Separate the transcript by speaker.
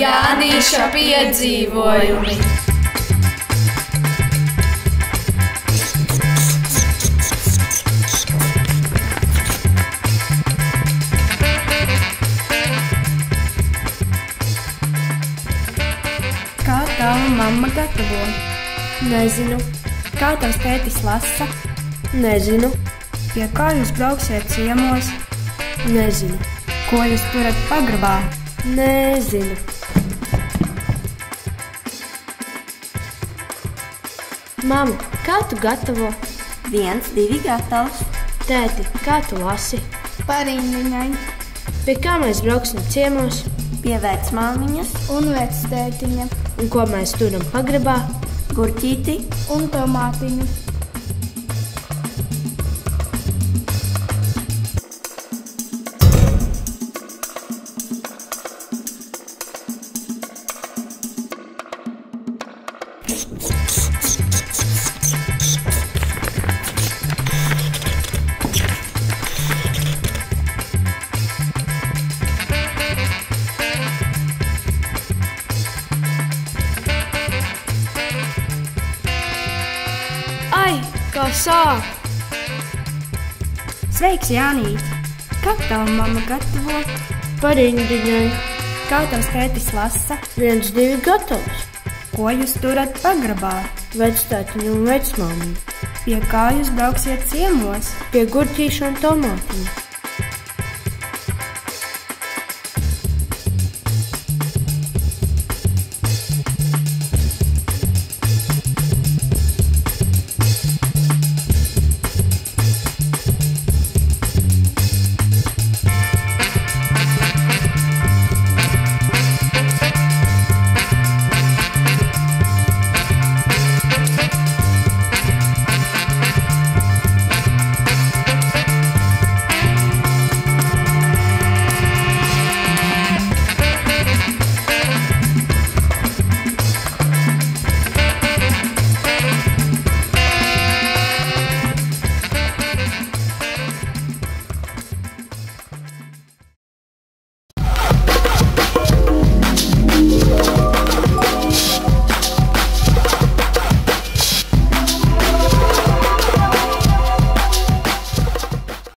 Speaker 1: Jānīša piedzīvojumi.
Speaker 2: Kā tava mamma gatavo?
Speaker 3: Nezinu.
Speaker 2: Kā tavs tētis lasa?
Speaker 3: Nezinu.
Speaker 2: Pie kā jūs brauksiet ciemos?
Speaker 3: Nezinu.
Speaker 2: Ko jūs turat pagrabā?
Speaker 3: Nezinu. Mama, kā tu gatavo?
Speaker 4: 1, 2 gatavs.
Speaker 3: Tēti, kā tu lasi?
Speaker 5: Pariņģiņai
Speaker 3: Pie kā mēs brauksim ciemos?
Speaker 4: Pie vecmāmiņas,
Speaker 5: un vectētiņa
Speaker 3: Un ko mēs turam pagrabā?
Speaker 4: gurķīti,
Speaker 5: un tomātiņu.
Speaker 3: Ai, kā sāp!
Speaker 2: Sveiks, Jānīt! Kā tava mamma gatavo?
Speaker 3: Pariņģiņai
Speaker 2: Kā tavs tētis lasa?
Speaker 3: 1, 2 gatavs.
Speaker 2: Ko jūs turat pagrabā?
Speaker 3: Vectētiņu un vecmāmiņu.
Speaker 2: Pie kā jūs brauksiet ciemos?
Speaker 3: Pie gurķīša un tomātiņa.